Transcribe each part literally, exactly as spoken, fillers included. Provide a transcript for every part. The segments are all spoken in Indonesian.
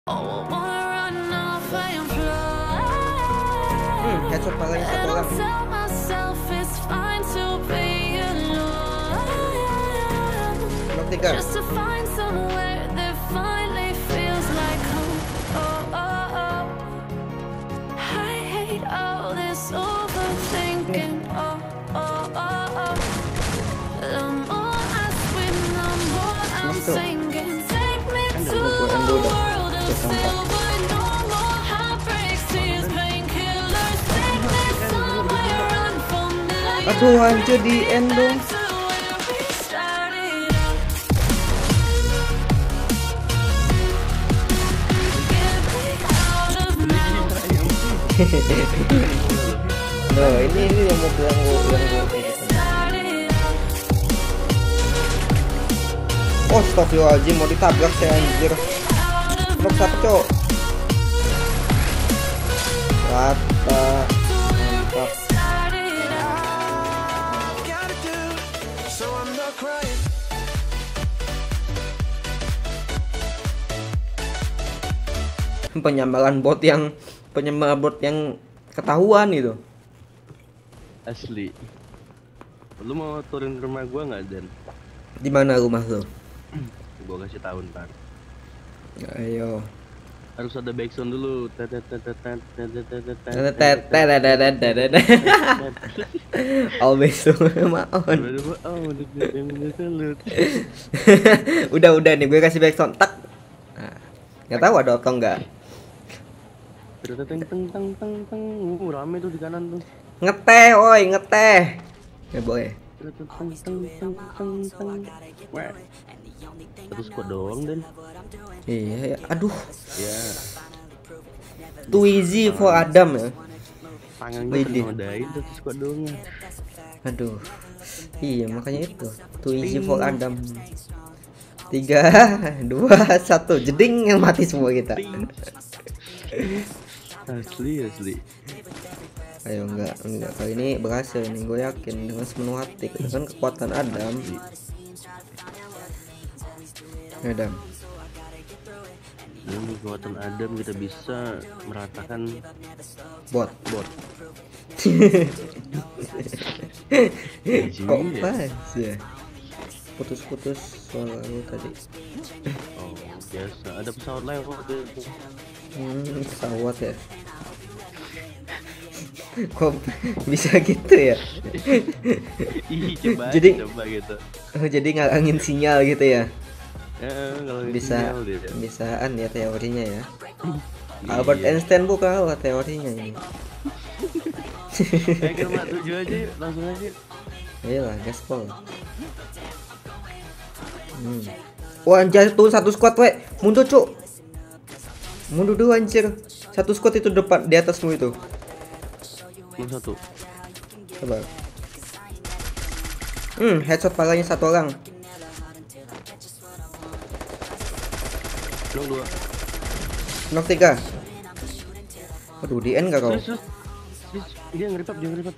Hmm, headshot palanya satu orang. Knock tiga. Aduh, anjir di end dong. Nah, ini ini yang mau bilang gua yang gua. Oh, astagfirullahaladzim, mau ditabrak saya anjir. Knock satu, cok. Rata. Mantap. Penyamaran bot yang penyamaran bot yang ketahuan itu. Asli. Lu mau turun ke rumah gua nggak, Dan? Di mana rumah lu? Gua kasih tahu ntar. Ayo. Harus ada backsound dulu. Oh, besok maon. Udah udah nih gue kasih backsound tak. Nah, nggak tahu ada atau enggak. Teng teng teng teng teng. Uh, rame tuh di kanan tuh. Ngeteh, oi, ngeteh. Ya boleh. Teng teng teng teng teng. Wah. Terus kok doang, Dan? Iya ya, aduh. Ya. Too easy for Adam ya. Tangan gue ngodain terus kok doang. Aduh. Iya, makanya itu. Too easy for Adam. Tiga, dua, satu, jeding, yang mati semua kita. Asli, asli. Ayo enggak, enggak kali ini berhasil nih, gue yakin dengan sepenuh hati dengan kekuatan Adam. Adam. Dengan kekuatan Adam kita bisa meratakan bot, bot. Kok pas ya? Putus-putus suara lu tadi. Oh, biasa. Ada pesawat lewat tuh. Hmm, pesawat ya. Kok bisa gitu ya? Ih, coba jadi coba gitu. Oh, jadi ngalangin sinyal gitu ya? Ya, kalau bisa sinyal, dia. bisaan ya teorinya ya. Albert Einstein bukan lah teorinya ini. Kayak ke rumah tujuh aja, langsung aja. Iyalah, gaspol. Hmm. Wah, anjir tuh satu squad we. Mundur, cuk. Mundur dulu anjir. Satu squad itu depan di atasmu itu. Nomor satu. Coba. Hmm, headshot palanya satu orang. Knock dua. Knock tiga. Aduh, di end gak kau? Sus, sus. Sus, dia ngeripap, dia ngeripap.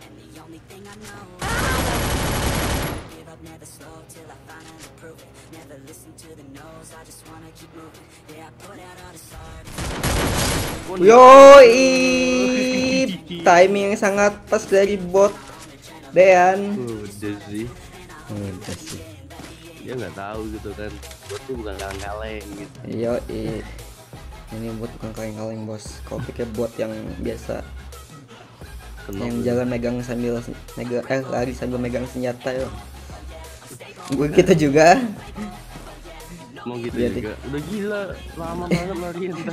Yoi, timing yang sangat pas dari bot Dean. Udah sih. Udah sih. Dia nggak tahu gitu kan. Bot tuh bukan kaleng-kaleng gitu. Yoi. Ini bot bukan kaleng-kaleng bos. Kau pikir bot yang biasa Kenapa? yang jalan megang sambil megang eh lari sambil megang senjata yo. Gue gitu juga. Mau gitu Jadi. juga. Udah gila, lama banget lari kita.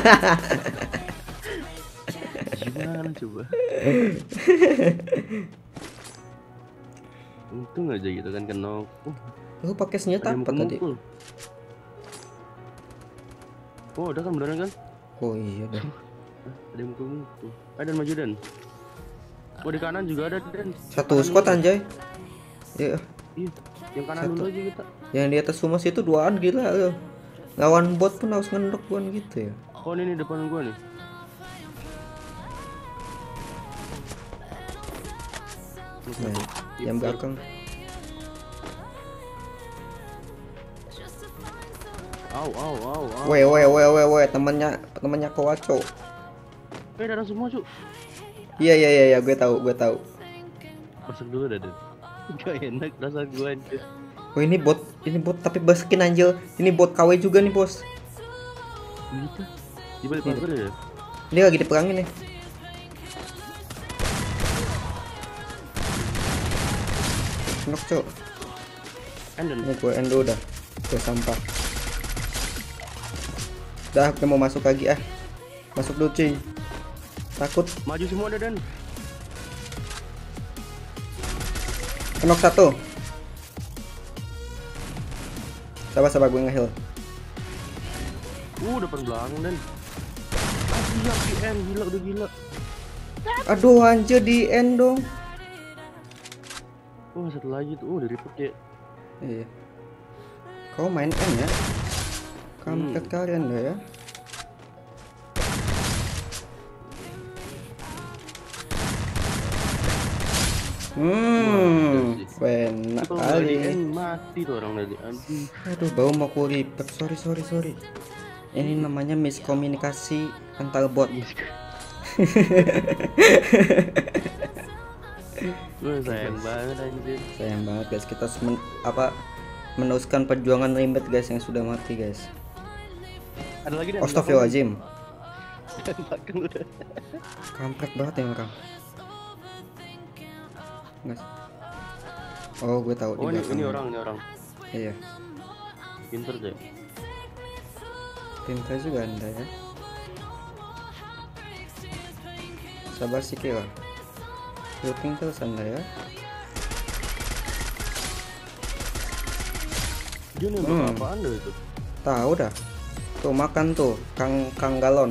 Gimana coba? Untung aja gitu kan kena. Uh, Lu pakai senjata apa tadi? Oh, udah kan beneran kan? Oh iya dah. Ada yang mukul-mukul. Eh, Dan maju Dan. Oh, di kanan juga ada Dan. Satu squad anjay. Iya. Iya, yang kanan Satu. dulu aja kita. Yang di atas rumah situ duaan gila lo. Lawan bot pun harus ngendok buan gitu ya. Oh, ini nih depan gua nih. Nah, yang belakang. Au, au, au, au. Weh, weh, weh, weh, weh, temannya, temannya Kowaco. Eh, darah semua, Cuk. Iya, iya, iya, iya, gue tahu, gue tahu. Masuk dulu dah, Dan. Gak enak rasa gue anjir. Oh, ini bot, ini bot tapi baskin anjir. Ini bot K W juga nih, Bos. Gitu. Di balik Ini. pagar ya? Ini lagi diperangin nih. Knock, Cuk. Enden. Ini gue endo udah. Gue sampah. Dah, gue mau masuk lagi ah. Masuk dulu, cuy. Takut. Maju semua dah, Dan. Knock satu. Sabar, sabar, gue nge-heal. Uh, depan belakang, Dan. Ah, gila, di end. Gila, udah gila. Aduh, anjir di end dong. Oh, satu lagi tuh. Oh, dari report ya. Iya. Kau main end ya? Kampret Hmm. kalian dah ya. Hmm, enak Kalau nggak di kali. end, mati tuh orang tadi. Aduh. Aduh, bau mau ku ribet. Sorry, sorry, sorry. Ini namanya miskomunikasi antar bot. Gue sayang banget anjir. Sayang banget guys, kita men apa meneruskan perjuangan Rimbat guys yang sudah mati guys. Ada lagi, Dan. Astagfirullahaladzim. Belakang udah. Kampret banget ya orang. Guys. Oh, gue tahu Oh, di ini, belakang. ini orang, ini orang. Iya. Pinter deh. Pintar juga Anda ya. Sabar sih kira. Looting terus Anda ya. Dia nembak Hmm. apaan dah itu? Tahu dah. Tuh makan tuh, Kang Kang Galon.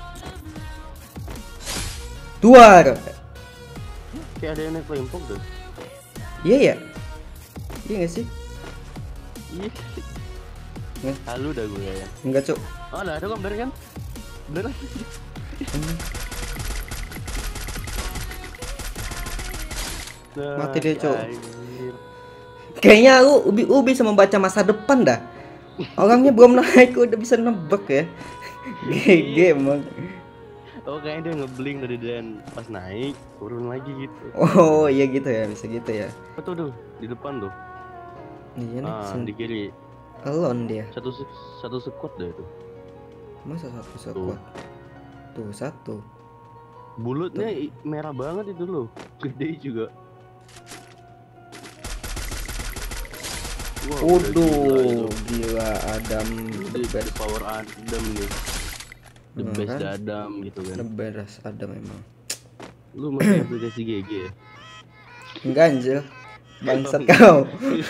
Duar. Kayak ada yang naik lempok deh. Iya ya. Iya nggak sih? Iya. Nggak. Halu dah gue ya. Enggak cuk. Oh, ada ada kan bener kan? Bener. Hmm. Nah, Mati dia, Cuk. anjir. Kayaknya aku ubi-ubi sama baca masa depan dah. Orangnya belum naik udah bisa nebak ya. G G emang. Oh, kayaknya dia ngebling dari dan pas naik turun lagi gitu. Oh iya gitu ya, bisa gitu ya. Betul tuh di depan tuh. Iya nih, Ah, sen- di kiri. alone dia. Satu se- satu squad deh itu. Masa satu sekuat? Tuh satu. Bulutnya i- merah banget itu loh. Gede juga. Wah, udah gila Waduh, itu. gila Adam Ini the the, the best, power Adam nih. The Hmm, best kan? Adam gitu the kan. best Adam emang. Lu masih aplikasi G G ya? Enggak anjir. Bangsat kau.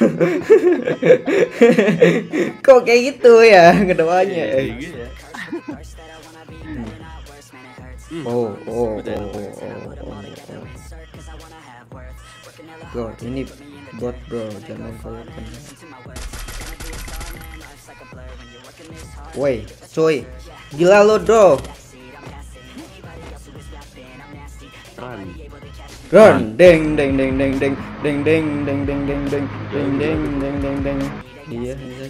Kok kayak gitu ya kedepannya? Iya, Eh. G G ya. Oh, oh, oh, Udah, oh, oh, oh, oh. Bro, ini bot bro, jangan koyokan. Woi, cuy, gila lo bro. Run. Run, deng deng deng deng deng deng deng deng deng deng deng deng deng deng deng deng. Iya, anjay.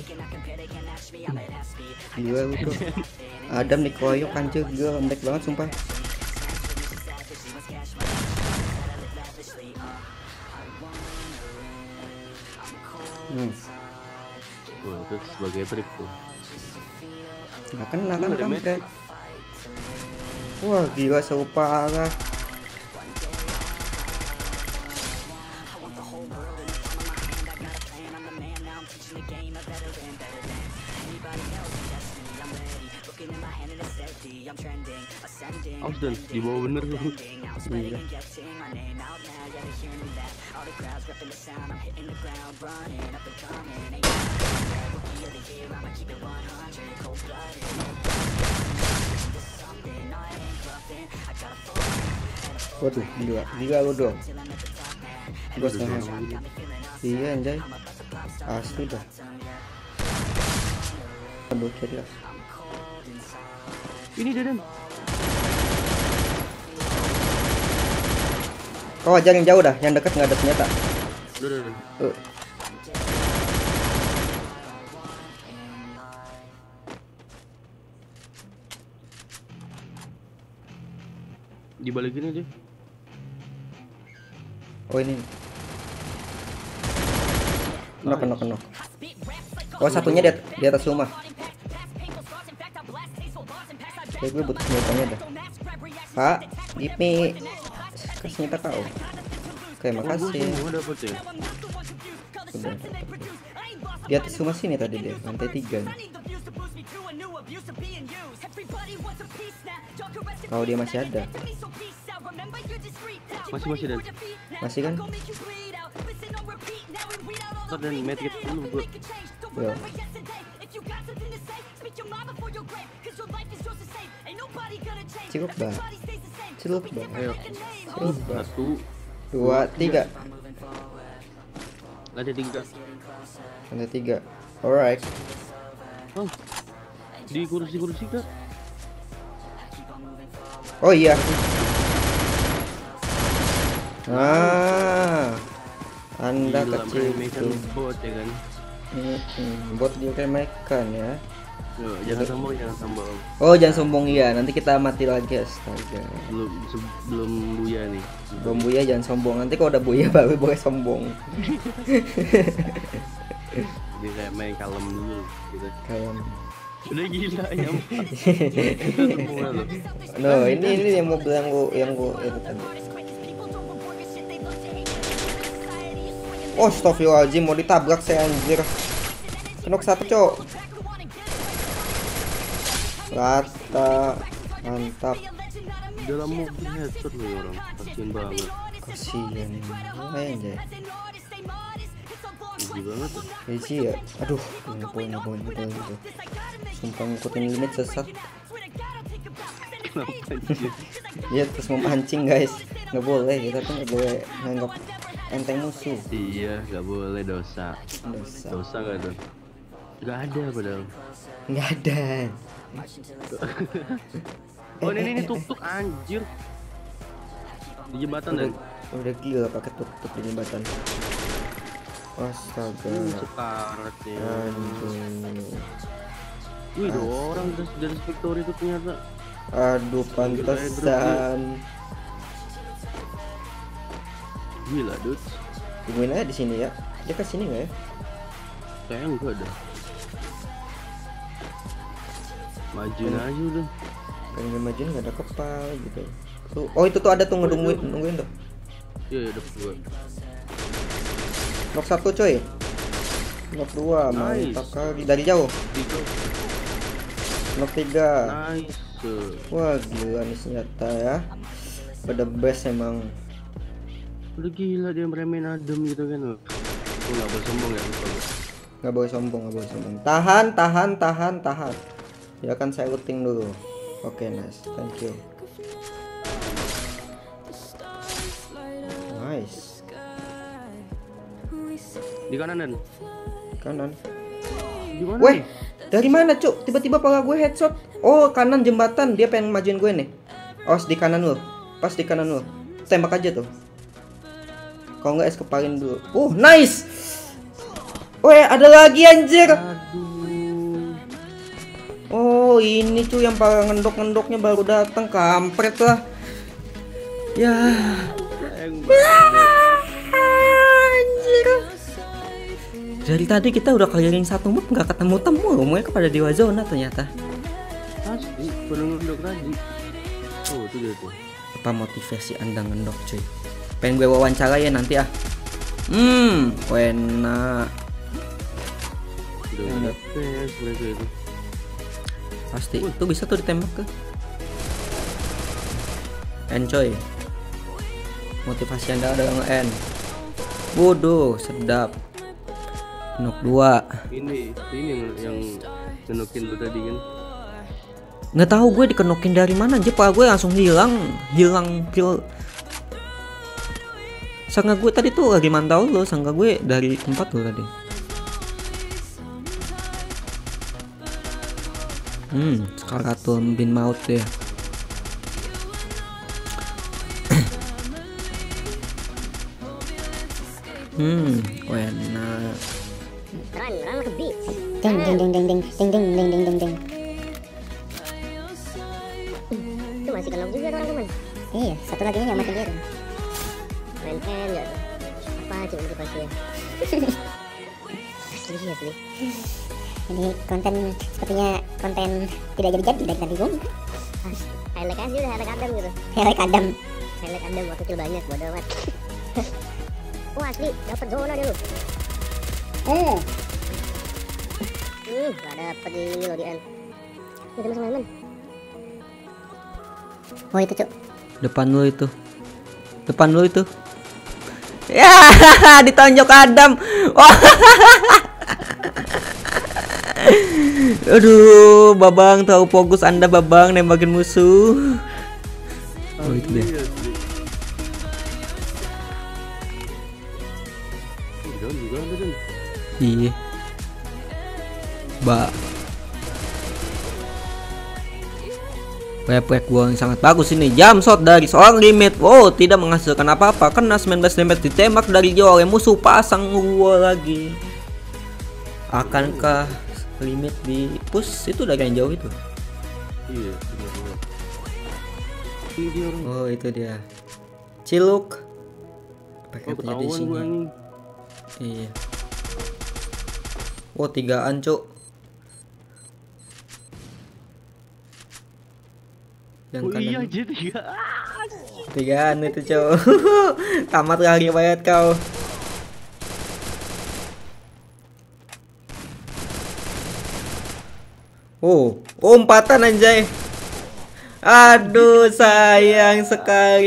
Gila lu bro. Adam dikeroyok anjir, gila lembek banget sumpah. Hmm, Wah, itu sebagai trik tuh. nggak kena kan Lu ada kampret. Wah gila separah. Awas dan di bawah bener tuh. Iya. Waduh, gila, gila lu dong. Gua setengah. Iya anjay. Asli dah. Aduh, kira. Ini Dan. Kau aja yang jauh dah, yang dekat nggak ada senjata. Udah, udah, udah. Uh. di balik ini dia. Oh ini. Kenok kenok kenok. Oh satunya di, di atas rumah. Kayak gue butuh senjatanya dah. Pak, give me. Kasih senjata kau. Oke makasih. Semua dapat ya. Udah. Di atas rumah sini tadi deh, lantai tiga nih. Kalau dia masih ada. Masih masih dan. Masih kan? Ntar dan medkit dulu gue. Yo. Cukup bah. Cukup bah. Ayo. Cukup bah. Satu, Dua, tiga. lantai tiga. Lantai tiga. Alright. Oh, di kursi-kursi kak. Oh iya. Ah, Anda Gila, kecil meremehkan itu. bot ya kan. Mm-mm, Bot diremehkan ya. Yo, jangan sombong, jangan sombong. Oh jangan sombong ya. Nanti kita mati lagi astaga. Belum sebelum buya nih. Belum buya jangan sombong. Nanti kalau udah buya baru boleh sombong. Jadi kayak main kalem dulu gitu. Kayak Udah gila ya. Kita semua loh. no ini ini yang mobil yang gua yang gua itu tadi. Oh astagfirullahaladzim mau ditabrak saya anjir. Kenok satu cok. Rata mantap. Dalam mobil headshot loh orang. Kasian banget. Kasian anjay. Gigi banget tuh. Easy ya. Aduh, ngapain ngapain ngapain gitu. Sumpah ngikutin limit sesat. Kenapa anjir? Dia terus memancing guys. Nggak boleh, kita tuh nggak boleh nganggap enteng musuh. Iya, nggak boleh dosa. Dosa. Dosa nggak tuh? Nggak ada padahal. Nggak ada. Oh ini ini tuk tuk anjir. Di jembatan dan. Udah, udah gila pakai tuk-tuk di jembatan. Astaga. Hmm, sekarat ya. Aduh. Wih, dua orang dari, dari Victory itu ternyata. Aduh, pantesan. Gila, dude. Tungguin aja di sini ya. Dia ke sini nggak ya? Kayaknya enggak ada. Majuin aja udah. Pengen majuin nggak ada kepal gitu. Tuh, oh itu tuh ada tuh ngedungguin, nungguin tuh. Iya, iya dapat dua. Knock satu coy. Knock dua, Nice. mantap kali dari jauh. Tiga. Knock tiga. Nice. Wah gila nih senjata ya. Pada best emang. Udah gila dia meremehin adem gitu kan. Oh nggak boleh sombong ya. Lupa gue. Nggak boleh sombong, nggak boleh sombong. Tahan, tahan, tahan, tahan. Ya kan saya looting dulu. Oke, nice. Thank you. Nice. Di kanan dan. Kanan. Di mana? Weh, nih? dari mana cuk? Tiba-tiba pala gue headshot. Oh, kanan jembatan. Dia pengen majuin gue nih. Oh, di kanan lu. Pas di kanan lu. Tembak aja tuh. Kalau nggak es kepalin dulu. Uh, nice. Weh, ada lagi anjir. Aduh. Oh, ini cuy yang para ngendok-ngendoknya baru datang, kampret lah. Ya. Sayang banget. Anjir. Dari tadi kita udah keliling satu map nggak ketemu-temu, mereka pada di Wazona ternyata. Pasti pada ngendok tadi. Oh itu dia tuh. Apa motivasi Anda ngendok cuy? Pengen gue wawancara ya nanti ah. Hmm, enak. Udah ada pes mereka itu. Pasti itu bisa tuh ditembak ke. Enjoy. Motivasi Anda adalah nge-end. Bodoh, sedap. Nok dua. Ini ini yang yang ngenokin lu tadi kan. Nggak tahu gue dikenokin dari mana aja, pak gue langsung hilang, hilang kill. Sangka gue tadi tuh lagi mantau lo, sangka gue dari tempat lo tadi. Hmm, Skaratul bin Maut ya. Hmm, enak. Run, run like a bitch. Ding, ding, ding, ding, ding, ding, ding, ding, ding, ding, ding. Itu masih kenal juga orang teman. Iya, satu lagi nya nyamatin dia tuh. Main N ya. Apa cuma motivasinya? Asli asli. Ini konten sepertinya konten tidak jadi-jadi dari tadi gong. Highlight aja udah highlight Adam gitu. Highlight Adam. Highlight Adam waktu kecil banyak bodo amat. Wah asli dapat zona dia lu. Hmm. Hmm, gak dapet ini loh di N. Ini teman-teman. Oh itu cuk. Depan lu itu. Depan lu itu. Ya, ditonjok Adam. Wah. Aduh, Babang tahu fokus Anda Babang nembakin musuh. Oh itu dia. Jangan juga ada dan. Iya. Ba. Refleks gua yang sangat bagus ini. Jump shot dari seorang limit. Wow, tidak menghasilkan apa-apa. Kena sembilan belas damage ditembak dari jauh oleh musuh. Pasang gua lagi. Akankah limit di push itu dari yang jauh itu? Iya, benar-benar. Ini dia orang. Oh, itu dia. Ciluk. Pakai Oh, punya di ketahuan sini. gua ini. Iya. Oh, tigaan, Cuk. Yang Oh kanan. iya, J tiga. Tigaan itu, Cuk. Tamat lagi banget kau. Oh, oh umpatan anjay. Aduh, sayang sekali.